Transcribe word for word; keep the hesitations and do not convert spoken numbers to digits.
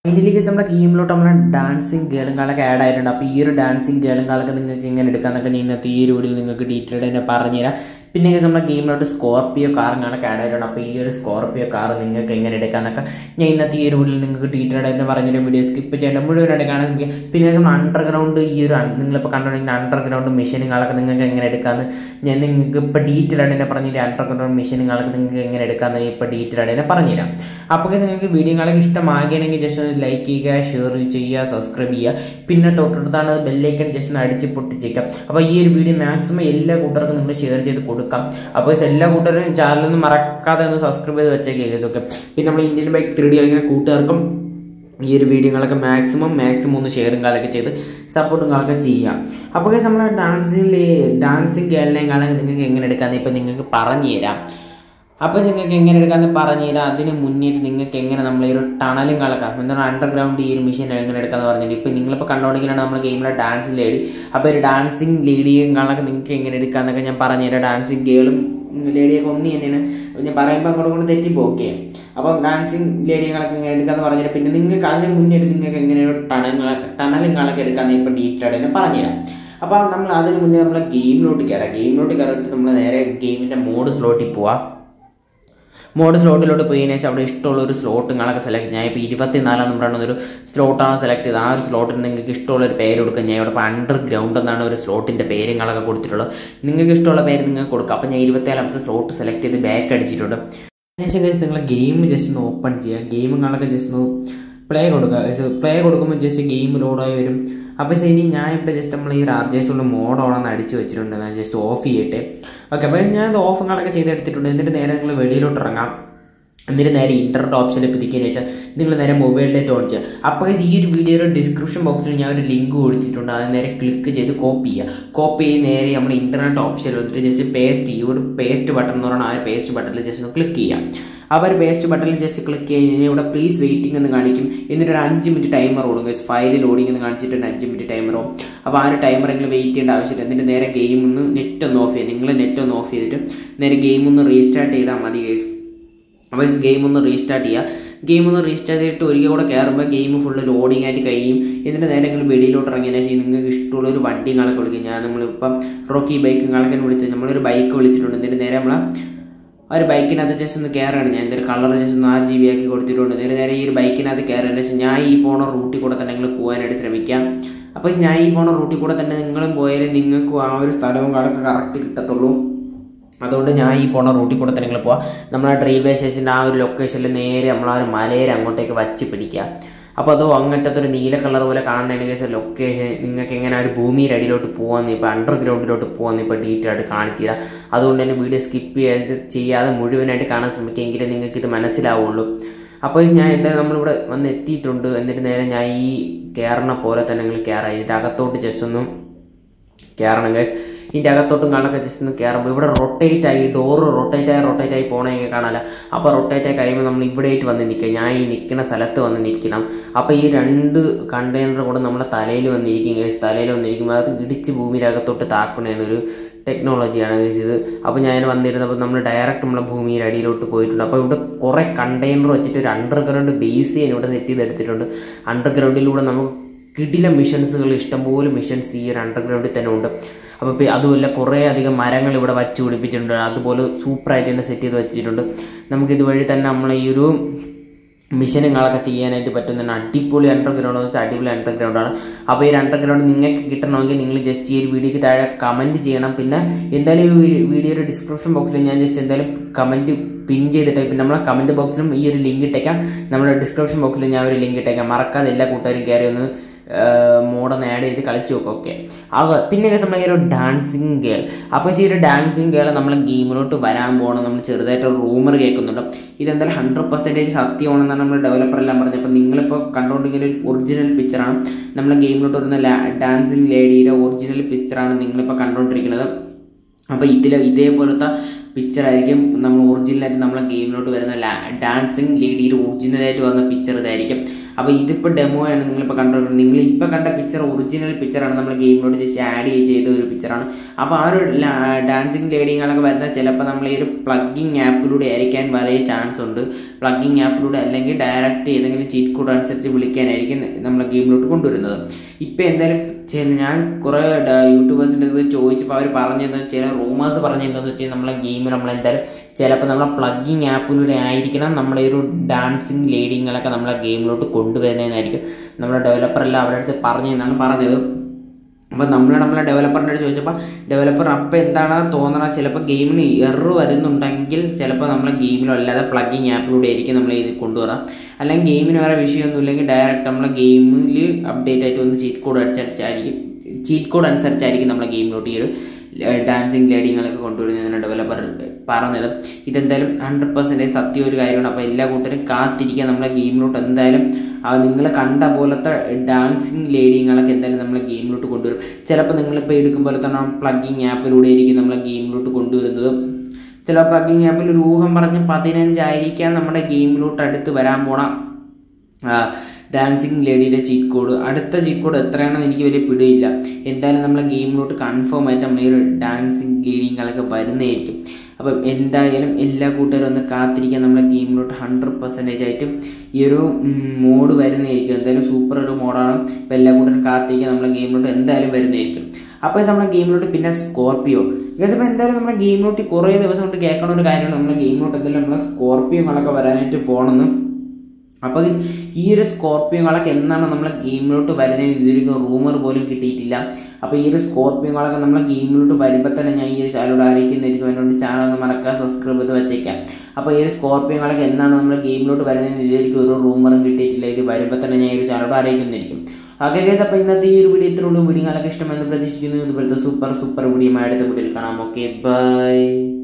ഇതിലേക്ക് നമ്മുടെ ഗെയിമിലോട്ട് നമ്മുടെ ഡാൻസിങ് ഗേളുകളൊക്കെ ആഡ് ആയിട്ടുണ്ട്. അപ്പോൾ ഈ ഒരു ഡാൻസിങ് ഗേളുകളൊക്കെ നിങ്ങൾക്ക് എങ്ങനെ എടുക്കാമെന്നൊക്കെ ഞാൻ ഇന്നത്തെ ഈ ഒരു വീഡിയോയിൽ നിങ്ങൾക്ക് ഡീറ്റെയിൽഡ് തന്നെ പറഞ്ഞുതരാം. പിന്നെ നമ്മുടെ ഗെയിമിലോട്ട് സ്കോർപ്പിയോ കാറുകളൊക്കെ ആഡ് ആയിട്ടുണ്ട്. അപ്പോൾ ഈ ഒരു സ്കോർപ്പിയോ കാർ നിങ്ങൾക്ക് എങ്ങനെ എടുക്കാമെന്നൊക്കെ ഞാൻ ഇന്നത്തെ ഈ ഒരു വീഡിയോയിൽ നിങ്ങൾക്ക് ഡീറ്റെയിൽഡ് ആയിട്ട് പറഞ്ഞൊരു വീഡിയോ സ്കിപ്പ് ചെയ്യേണ്ട മുഴുവനായിട്ട് കാണാൻ. പിന്നെ നമ്മൾ അണ്ടർഗ്രൗണ്ട് ഈ ഒരു നിങ്ങളിപ്പോൾ കണ്ടുകൊണ്ടെങ്കിൽ അണ്ടർഗ്രൗണ്ട് മെഷീനുകളൊക്കെ നിങ്ങൾക്ക് എങ്ങനെ എടുക്കാമെന്ന് ഞാൻ നിങ്ങൾക്ക് ഇപ്പോൾ ഡീറ്റെയിൽ ആയിട്ട് തന്നെ പറഞ്ഞുതരാം. അണ്ടർഗ്രൗണ്ട് മെഷീനുകളൊക്കെ നിങ്ങൾക്ക് എങ്ങനെ എടുക്കാമെന്ന് ഇപ്പോൾ ഡീറ്റെയിൽ ആയിട്ട് തന്നെ പറഞ്ഞുതരാം. അപ്പോൾ നിങ്ങൾക്ക് വീഡിയോകളൊക്കെ ഇഷ്ടമാകുകയാണെങ്കിൽ ജസ്റ്റ് ലൈക്ക് ചെയ്യുക, ഷെയർ ചെയ്യുക, സബ്സ്ക്രൈബ് ചെയ്യുക. പിന്നെ തൊട്ടടുത്താണ് ബെല്ലൈക്കൺ ജസ്റ്റ് ഒന്ന് അടിച്ച് പൊട്ടിച്ചേക്കാം. അപ്പോൾ ഈ ഒരു വീഡിയോ മാക്സിമം എല്ലാ കൂട്ടർക്കും നിങ്ങൾ ഷെയർ ചെയ്ത് കൊടുക്കാം. അപ്പോൾ എല്ലാ കൂട്ടരും ചാനലൊന്നും മറക്കാതെ ഒന്ന് സബ്സ്ക്രൈബ് ചെയ്ത് വെച്ചേക്കാം. ഓക്കെ, പിന്നെ നമ്മൾ ഇന്ത്യൻ ബൈക്ക് ത്രീ ഡി കളിക്കുന്ന കൂട്ടുകാർക്കും ഈ ഒരു വീഡിയോകളൊക്കെ മാക്സിമം മാക്സിമം ഒന്ന് ഷെയറും കാലൊക്കെ ചെയ്ത് സപ്പോർട്ടും കാലൊക്കെ ചെയ്യാം. അപ്പോൾ നമ്മൾ ഡാൻസിൽ ഡാൻസിങ് ഗേളിനെയും കാലൊക്കെ നിങ്ങൾക്ക് എങ്ങനെ എടുക്കാമെന്ന് ഇപ്പം നിങ്ങൾക്ക് പറഞ്ഞു തരാം. അപ്പോൾ നിങ്ങൾക്ക് എങ്ങനെ എടുക്കാമെന്ന് പറഞ്ഞു തരാം. അതിന് മുന്നേറ്റ് നിങ്ങൾക്ക് എങ്ങനെ നമ്മൾ ഈ ഒരു ടണലും കളക്കാം, എന്താണ് അണ്ടർഗ്രൗണ്ട് ഈ ഒരു മെഷീൻ എങ്ങനെ എടുക്കാമെന്ന് പറഞ്ഞിട്ട് ഇപ്പം നിങ്ങളിപ്പോൾ കണ്ടുകൊണ്ടിരിക്കുകയാണ് നമ്മുടെ ഗെയിമിലെ ഡാൻസിങ് ലേഡി. അപ്പോൾ ഒരു ഡാൻസിങ് ലേഡിയും കളൊക്കെ നിങ്ങൾക്ക് എങ്ങനെ എടുക്കാമെന്നൊക്കെ ഞാൻ പറഞ്ഞുതരാം. ഡാൻസിങ് ഗേളും ലേഡിയൊക്കെ ഒന്ന് തന്നെയാണ് ഞാൻ പറയുമ്പോൾ അങ്ങോട്ട് കൊണ്ട് തെറ്റിപ്പോക്കെ. അപ്പം ഡാൻസിങ് ലേഡികളൊക്കെ എങ്ങനെ എടുക്കാമെന്ന് പറഞ്ഞുതരാം. പിന്നെ നിങ്ങൾക്ക് അതിന് മുന്നേറ്റ് നിങ്ങൾക്ക് എങ്ങനെ ഒരു ടണൽ ടണലും കളൊക്കെ എടുക്കാമെന്ന് ഇപ്പം ഡീറ്റെയിൽ ആയിട്ട് പറഞ്ഞുതരാം. അപ്പോൾ നമ്മൾ അതിന് മുന്നേ നമ്മളെ ഗെയിമിലോട്ട് കയറാം. ഗെയിമിലോട്ട് കയറിയിട്ട് നമ്മൾ നേരെ ഗെയിമിൻ്റെ മോഡ് സ്ലോട്ടിൽ പോവാം. മോഡ് സ്ലോട്ടിലോട്ട് പോയതിനു ശേഷം അവിടെ ഇഷ്ടമുള്ള ഒരു സ്ലോട്ടുകളൊക്കെ സെലക്ട്. ഞാൻ ഇപ്പോൾ ഇരുപത്തിനാലാം നമ്പറാണ് ഒരു സ്ലോട്ടാണ് സെലക്ട് ചെയ്ത്. ആ ഒരു സ്ലോട്ടിന് നിങ്ങൾക്ക് ഇഷ്ടമുള്ള ഒരു പേര് കൊടുക്കുക. ഞാൻ ഇവിടെ ഇപ്പോൾ അണ്ടർഗ്രൗണ്ട് എന്നാണ് ഒരു സ്ലോട്ടിൻ്റെ പേരുകളൊക്കെ കൊടുത്തിട്ടുള്ളത്. നിങ്ങൾക്ക് ഇഷ്ടമുള്ള പേര് നിങ്ങൾക്ക് കൊടുക്കുക. അപ്പോൾ ഞാൻ ഇരുപത്തിനാലാമത്തെ സ്ലോട്ട് സെലക്ട് ചെയ്ത് ബാക്ക് അടിച്ചിട്ടുണ്ട്. അതിനുശേഷം കഴിച്ച് നിങ്ങൾ ഗെയിം ജസ്റ്റ് ഒന്ന് ഓപ്പൺ ചെയ്യുക. ഗെയിമുകളൊക്കെ ജസ്റ്റ് ഒന്ന് പ്ലേ കൊടുക്കുക. പ്ലേ കൊടുക്കുമ്പോൾ ജസ്റ്റ് ഗെയിം ലോഡായി വരും. അപ്പോൾ ശരി, ഞാൻ ഇപ്പോൾ ജസ്റ്റ് നമ്മൾ ഈ ആർ ജെ എസുള്ള മോഡ് ഓണെന്ന് അടിച്ച് വെച്ചിട്ടുണ്ട്. ഞാൻ ജസ്റ്റ് ഓഫ് ചെയ്യട്ടെ. ഓക്കെ, അപ്പോൾ ഞാനത് ഓഫുകളൊക്കെ ചെയ്തെടുത്തിട്ടുണ്ട്. എന്നിട്ട് നേരെ നിങ്ങൾ വെളിയിലോട്ട് ഇറങ്ങാം. എന്നിട്ട് നേരെ ഇൻ്റർനെറ്റ് ഓപ്ഷനിൽ പിടിക്കുന്നതിന് ശേഷം നിങ്ങൾ നേരെ മൊബൈലിലേക്ക് ഓൺ ചെയ്യുക. അപ്പോൾ ഈ ഒരു വീഡിയോയുടെ ഡിസ്ക്രിപ്ഷൻ ബോക്സിൽ ഞാൻ ഒരു ലിങ്ക് കൊടുത്തിട്ടുണ്ട്. അത് നേരെ ക്ലിക്ക് ചെയ്ത് കോപ്പി ചെയ്യുക. കോപ്പി ചെയ്ത് നേരെ നമ്മൾ ഇൻ്റർനെറ്റ് ഓപ്ഷനിൽ വന്നിട്ട് ജസ്റ്റ് പേസ്റ്റ് ചെയ്യുക. ഒരു പേസ്റ്റ് ബട്ടൺ എന്ന് പറഞ്ഞാൽ ആ പേസ്റ്റ് ബട്ടണിൽ ജസ്റ്റ് ഒന്ന് ക്ലിക്ക് ചെയ്യാം. അപ്പോൾ ഒരു പേസ്റ്റ് ബട്ടണിൽ ജസ്റ്റ് ക്ലിക്ക് ചെയ്ത് കഴിഞ്ഞാൽ ഇവിടെ പ്ലീസ് വെയിറ്റിംഗ് എന്ന് കാണിക്കും. എന്നിട്ട് ഒരു അഞ്ച് മിനിറ്റ് ടൈമർ കൊടുക്കും. ഫയൽ ലോഡിംഗ് എന്ന് കാണിച്ചിട്ടുണ്ട് അഞ്ച് മിനിറ്റ് ടൈമറോ. അപ്പോൾ ആ ഒരു ടൈമറെങ്കിലും വെയിറ്റ് ചെയ്യേണ്ട ആവശ്യമില്ല. എന്നിട്ട് നേരെ ഗെയിം ഒന്ന് നെറ്റ് ഒന്ന് ഓഫ് ചെയ്യും. നിങ്ങൾ നെറ്റ് ഒന്ന് ഓഫ് ചെയ്തിട്ട് നേരെ ഗെയിം ഒന്ന് റീസ്റ്റാർട്ട് ചെയ്താൽ മതി ഗൈസ്. അപ്പോൾ ഗെയിം ഒന്ന് റീസ്റ്റാർട്ട് ചെയ്യുക. ഗെയിം ഒന്ന് റീസ്റ്റാർട്ട് ചെയ്തിട്ട് ഒരിക്കൽ കൂടെ കയറുമ്പോൾ ഗെയിം ഫുള്ള് ലോഡിംഗ് ആയിട്ട് കഴിയും. എന്നിട്ട് നേരെ നിങ്ങൾ വെളിയിലോട്ട് ഇറങ്ങിയതിനു ശേഷം നിങ്ങൾക്ക് ഇഷ്ടമുള്ള ഒരു വണ്ടി കണക്ക് വിളിക്കും. ഞാൻ നമ്മളിപ്പം റോക്കി ബൈക്ക് കണക്കിന് വിളിച്ചത് നമ്മളൊരു ബൈക്ക് വിളിച്ചിട്ടുണ്ട്. എന്നിട്ട് നേരെ നമ്മൾ ആ ഒരു ബൈക്കിനകത്ത് ജസ്റ്റ് ഒന്ന് കയറാണ്. ഞാൻ എന്തൊരു കളർ ജസ്റ്റ് ഒന്ന് ആറ് ജി ബി ആക്കി കൊടുത്തിട്ടുണ്ട്. നേരെ നേരെ ഈ ഒരു ബൈക്കിനകത്ത് കയറിയതിനു ശേഷം ഞാൻ ഈ പോണ റൂട്ടിൽ കൂടെ തന്നെ നിങ്ങൾ പോകാനായിട്ട് ശ്രമിക്കാം. അപ്പോൾ ഞാൻ ഈ പോണ റൂട്ടിൽ കൂടെ തന്നെ നിങ്ങളും പോയാലും നിങ്ങൾക്കും ആ ഒരു സ്ഥലവും കാലൊക്കെ കറക്റ്റ് കിട്ടത്തുള്ളൂ. അതുകൊണ്ട് ഞാൻ ഈ പോണ റൂട്ടിൽ കൂടെ തന്നെ നിങ്ങൾ പോവാം. നമ്മളെ റെയിൽവേ സ്റ്റേഷൻ്റെ ആ ഒരു ലൊക്കേഷനിൽ നേരെ നമ്മൾ ആ ഒരു മലയിൽ അങ്ങോട്ടേക്ക് വച്ച് പിടിക്കുക. അപ്പോൾ അതോ അങ്ങനത്തെ ഒരു നീല കളർ പോലെ കാണണമെങ്കിൽ ലൊക്കേഷൻ നിങ്ങൾക്ക് എങ്ങനെ ഒരു ഭൂമിയുടെ അടിയിലോട്ട് പോകാമെന്ന് ഇപ്പോൾ അണ്ടർഗ്രൗണ്ടിലോട്ട് പോകാമെന്ന് ഇപ്പോൾ ഡീറ്റെയിൽ ആയിട്ട് കാണിച്ചു തരാം. അതുകൊണ്ട് തന്നെ വീഡിയോ സ്കിപ്പ് ചെയ്ത് ചെയ്യാതെ മുഴുവനായിട്ട് കാണാൻ ശ്രമിക്കുമെങ്കിലേ നിങ്ങൾക്ക് ഇത് മനസ്സിലാവുള്ളൂ. അപ്പോൾ ഞാൻ എന്തായാലും നമ്മളിവിടെ വന്ന് എത്തിയിട്ടുണ്ട്. എന്നിട്ട് നേരെ ഞാൻ ഈ കയറണ പോലെ തന്നെ നിങ്ങൾ കയറാം. ഇതിൻ്റെ അകത്തോട്ട് ജസ്റ്റ് ഒന്നും കയറണം ഗൈസ്. ഇതിൻ്റെ അകത്തോട്ടും കാണൊക്കെ ജസ്റ്റ് ഒന്ന് കയറുമ്പോൾ ഇവിടെ റൊട്ടേറ്റ് ആയി ഡോറ് റൊട്ടേറ്റ് ആയി റൊട്ടേറ്റ് ആയി പോകണമെങ്കിൽ കാണാമല്ലോ. അപ്പോൾ റൊട്ടേറ്റ് ആയി കഴിയുമ്പോൾ നമ്മൾ ഇവിടെ ആയിട്ട് വന്ന് നിൽക്കുക. ഞാൻ ഈ നിൽക്കുന്ന സ്ഥലത്ത് വന്ന് നിൽക്കണം. അപ്പോൾ ഈ രണ്ട് കണ്ടെയ്നർ കൂടെ നമ്മളെ തലയിൽ വന്നിരിക്കും ഗൈസ്. തലയിൽ വന്നിരിക്കുമ്പോൾ അത് ഇടിച്ച് ഭൂമിയുടെ അകത്തോട്ട് താക്കണേന്നൊരു ടെക്നോളജിയാണ് ഗൈസ് ഇത്. അപ്പോൾ ഞാൻ വന്നിരുന്നപ്പോൾ നമ്മൾ ഡയറക്റ്റ് നമ്മളെ ഭൂമിയുടെ അടിയിലോട്ട് പോയിട്ടുണ്ട്. അപ്പോൾ ഇവിടെ കുറേ കണ്ടെയ്നർ വെച്ചിട്ട് ഒരു അണ്ടർഗ്രൗണ്ട് ബേസ് ചെയ്യാൻ ഇവിടെ സെറ്റ് ചെയ്തെടുത്തിട്ടുണ്ട്. അണ്ടർഗ്രൗണ്ടിലൂടെ നമുക്ക് കിടില മിഷൻസുകൾ ഇഷ്ടംപോലെ മിഷൻസ് ഈ ഒരു അണ്ടർഗ്രൗണ്ടിൽ തന്നെ ഉണ്ട്. അപ്പോൾ അതുമല്ല കുറേ അധികം മരങ്ങൾ ഇവിടെ വച്ച് പിടിപ്പിച്ചിട്ടുണ്ട്. അതുപോലെ സൂപ്പറായിട്ട് തന്നെ സെറ്റ് ചെയ്ത് വെച്ചിട്ടുണ്ട്. നമുക്കിതുവഴി തന്നെ നമ്മൾ ഈ ഒരു മിഷനുകളൊക്കെ ചെയ്യാനായിട്ട് പറ്റുന്ന അടിപൊളി അണ്ടർഗ്രൗണ്ട് എന്ന് വെച്ചാൽ അടിപൊളി അണ്ടർഗ്രൗണ്ടാണ്. അപ്പോൾ ഈ അണ്ടർഗ്രൗണ്ട് നിങ്ങൾക്ക് കിട്ടണമെങ്കിൽ നിങ്ങൾ ജസ്റ്റ് ഈ ഒരു വീഡിയോക്ക് താഴെ കമൻറ്റ് ചെയ്യണം. പിന്നെ എന്തായാലും ഈ വീഡിയോയുടെ ഡിസ്ക്രിപ്ഷൻ ബോക്സിൽ ഞാൻ ജസ്റ്റ് എന്തായാലും കമൻറ്റ് പിൻ ചെയ്തിട്ട് പിന്നെ നമ്മളെ കമൻറ്റ് ബോക്സിലും ഈ ഒരു ലിങ്ക് ഇട്ടേക്കാം. നമ്മുടെ ഡിസ്ക്രിപ്ഷൻ ബോക്സിൽ ഞാൻ ഒരു ലിങ്ക് ഇട്ടേക്കാം. മറക്കാതെ എല്ലാ കൂട്ടുകാരും കയറി ഒന്ന് മോഡൊന്ന് ആഡ് ചെയ്ത് കളിച്ചു നോക്കും. ഓക്കെ, ആകെ പിന്നെ നമ്മൾ ഈ ഒരു ഡാൻസിങ് ഗേൾ. അപ്പോൾ ഈ ഒരു ഡാൻസിങ് ഗേൾ നമ്മൾ ഗെയിമിലോട്ട് വരാൻ പോകണം. നമ്മൾ ചെറുതായിട്ട് റൂമർ കേൾക്കുന്നുണ്ട്. ഇതെന്തായാലും ഹൺഡ്രഡ് പെർസെൻറ്റേജ് സത്യമാണെന്നാണ് നമ്മൾ ഡെവലപ്പറെല്ലാം പറഞ്ഞത്. അപ്പോൾ നിങ്ങളിപ്പോൾ കണ്ടുകൊണ്ടിരിക്കുന്ന ഒരു ഒറിജിനൽ പിക്ചറാണ് നമ്മളെ ഗെയിമിലോട്ട് വരുന്ന ഡാൻസിങ് ലേഡിയുടെ ഒറിജിനൽ പിക്ചറാണ് നിങ്ങളിപ്പോൾ കണ്ടുകൊണ്ടിരിക്കുന്നത്. അപ്പോൾ ഇതിൽ ഇതേപോലത്തെ പിക്ചറായിരിക്കും നമ്മൾ ഒറിജിനലായിട്ട് നമ്മളെ ഗെയിമിലോട്ട് വരുന്ന ഡാൻസിങ് ലേഡിയുടെ ഒറിജിനലായിട്ട് വന്ന പിക്ചർ ഇതായിരിക്കും. അപ്പോൾ ഇതിപ്പോൾ ഡെമോ ആണ് നിങ്ങളിപ്പോൾ കണ്ടുകൊണ്ടിരിക്കുന്നത്. നിങ്ങളിപ്പോൾ കണ്ട പിക്ചർ ഒറിജിനൽ പിക്ചറാണ്, നമ്മൾ ഗെയിമിലോട്ട് ജസ്റ്റ് ആഡ് ചെയ്ത ഒരു പിക്ചറാണ്. അപ്പോൾ ആ ഒരു ഡാൻസിങ് ലേഡിങ്ങളൊക്കെ വരുന്ന ചിലപ്പോൾ നമ്മൾ ഈ ഒരു പ്ലഗിങ് ആപ്പിലൂടെ ആയിരിക്കാൻ വലിയ ചാൻസ് ഉണ്ട്. പ്ലഗിങ് ആപ്പിലൂടെ അല്ലെങ്കിൽ ഡയറക്റ്റ് ഏതെങ്കിലും ചീറ്റ് കോഡ് അനുസരിച്ച് വിളിക്കാനായിരിക്കും നമ്മളെ ഗെയിമിലോട്ട് കൊണ്ടുവരുന്നത്. ഇപ്പോൾ എന്തായാലും ഞാൻ കുറേ യൂട്യൂബേഴ്സിൻ്റെ ഇത് ചോദിച്ചപ്പോൾ അവർ പറഞ്ഞത് ചില റൂമേഴ്സ് പറഞ്ഞതെന്ന് വെച്ചാൽ നമ്മളെ ഗെയിമിൽ നമ്മളെന്തായാലും ചിലപ്പോൾ നമ്മളെ പ്ലഗിങ് ആപ്പിലൂടെ ആയിരിക്കണം നമ്മളെ ഒരു ഡാൻസിങ് ലേഡിങ്ങളൊക്കെ നമ്മളെ ഗെയിമിലോട്ട് കൊണ്ടുവരുന്നതെന്നായിരിക്കും നമ്മളെ ഡെവലപ്പറെല്ലാം അവരുടെ അടുത്ത് പറഞ്ഞതെന്നാണ് പറഞ്ഞത്. അപ്പോൾ നമ്മൾ നമ്മളെ ഡെവലപ്പറിൻ്റെ അടുത്ത് ചോദിച്ചപ്പോൾ ഡെവലപ്പർ അപ്പോൾ എന്താണ് തോന്നണം, ചിലപ്പോൾ ഗെയിമിന് എറർ വരുന്നുണ്ടെങ്കിൽ ചിലപ്പോൾ നമ്മളെ ഗെയിമിലോ അല്ലാതെ പ്ലഗിങ് ആപ്പിലൂടെ ആയിരിക്കും നമ്മൾ ഇത് കൊണ്ടുവരാം. അല്ലെങ്കിൽ ഗെയിമിന് വേറെ വിഷയമൊന്നും ഇല്ലെങ്കിൽ ഡയറക്റ്റ് നമ്മളെ ഗെയിമിൽ അപ്ഡേറ്റ് ആയിട്ട് വന്ന് ചീറ്റ് കോഡ് അനുസരിച്ചായിരിക്കും ചീറ്റ് കോഡ് അനുസരിച്ചായിരിക്കും നമ്മളെ ഗെയിമിലോട്ട് ഈ ഒരു ഡാൻസിങ് ലേഡിങ്ങളൊക്കെ കൊണ്ടുവരുന്നതിന് ഡെവലപ്പർ പറഞ്ഞത്. ഇതെന്തായാലും ഹൺഡ്രഡ് പെർസെൻറ്റേജ് സത്യം ഒരു കാര്യമാണ്. അപ്പോൾ എല്ലാ കൂട്ടരും കാത്തിരിക്കുക, നമ്മളെ ഗെയിമിലോട്ട് എന്തായാലും നിങ്ങൾ കണ്ട പോലത്തെ ഡാൻസിങ് ലേഡിങ്ങളൊക്കെ എന്തായാലും നമ്മളെ ഗെയിമിലോട്ട് കൊണ്ടുവരും. ചിലപ്പോൾ നിങ്ങളിപ്പോൾ എടുക്കും പോലെ തന്നെ പ്ലഗിങ് ആപ്പിലൂടെ ആയിരിക്കും നമ്മളെ ഗെയിമിലോട്ട് കൊണ്ടുവരുന്നത്. ചില പ്ലഗിങ് ആപ്പിൽ ഒരു ഊഹം പറഞ്ഞ് പതിനഞ്ചായിരിക്കാം നമ്മുടെ ഗെയിമിലോട്ട് അടുത്ത് വരാൻ പോണ ഡാൻസിങ് ലേഡിയുടെ ചീറ്റ് കോഡ്. അടുത്ത ചീറ്റ് കോഡ് എത്രയാണെന്ന് എനിക്ക് വലിയ പിടിയില്ല. എന്തായാലും നമ്മളെ ഗെയിമിലോട്ട് കൺഫേം ആയിട്ട് നമ്മൾ ഈ ഒരു ഡാൻസിങ് ലേഡിങ്ങളൊക്കെ വരുന്നതായിരിക്കും. അപ്പം എന്തായാലും എല്ലാ കൂട്ടുകാരും ഒന്ന് കാത്തിരിക്കാൻ, നമ്മളെ ഗെയിമിലോട്ട് ഹൺഡ്രഡ് പെർസെൻറ്റേജ് ആയിട്ടും ഈ ഒരു മോഡ് വരുന്നതായിരിക്കും. എന്തായാലും സൂപ്പർ ഒരു മോഡാണ്. അപ്പോൾ എല്ലാ കൂട്ടരും കാത്തിരിക്കാൻ, നമ്മളെ ഗെയിമിലോട്ട് എന്തായാലും വരുന്നതായിരിക്കും. അപ്പോൾ നമ്മളെ ഗെയിമിലോട്ട് പിന്നെ സ്കോർപ്പിയോ ഇപ്പോൾ എന്തായാലും നമ്മുടെ ഗെയിമിലോട്ട് കുറേ ദിവസം കൊണ്ട് കേൾക്കണ ഒരു കാര്യമാണ്, നമ്മുടെ ഗെയിമിലോട്ട് എന്തായാലും നമ്മളെ സ്കോർപ്പിയോകളൊക്കെ വരാനായിട്ട് പോകണമെന്ന്. അപ്പോൾ ഈ ഒരു സ്കോർപ്പിയോകളൊക്കെ എന്നാണ് നമ്മളെ ഗെയിമിലോട്ട് വരുന്നതിന് ഇതൊരു റൂമർ പോലും കിട്ടിയിട്ടില്ല. അപ്പോൾ ഈ ഒരു സ്കോർപ്പിയോകളൊക്കെ നമ്മളെ ഗെയിമിലോട്ട് വരുമ്പോൾ തന്നെ ഞാൻ ഈ ഒരു ചാനലോട് അറിയിക്കുന്നതായിരിക്കും. അതിനോട് ചാനൽ ഒന്ന് മറക്കാൻ സബ്സ്ക്രൈബ് ചെയ്ത് വെച്ചേക്കാം. അപ്പോൾ ഈ ഒരു സ്കോർപ്പിയോകളൊക്കെ എന്നാണ് നമ്മളെ ഗെയിമിലോട്ട് വരുന്നതിന് ഇതൊരിക്കും ഒരു റൂമറും കിട്ടിയിട്ടില്ല. ഇത് വരുമ്പോൾ തന്നെ ഞാൻ ഈ ഒരു ചാനലോട് അറിയിക്കുന്നതായിരിക്കും. ഓക്കെ ഗൈസ്, അപ്പോൾ ഇന്നത്തെ ഈ ഒരു വീഡിയോ ഇത്രയുള്ളൂ. വീഡിയോ നിങ്ങൾക്ക് ഇഷ്ടമെന്ന് പ്രതീക്ഷിക്കുന്നു. ഇതുപോലത്തെ സൂപ്പർ സൂപ്പർ വീഡിയോ അടുത്ത വീഡിയോയിൽ കാണാം. Okay, by.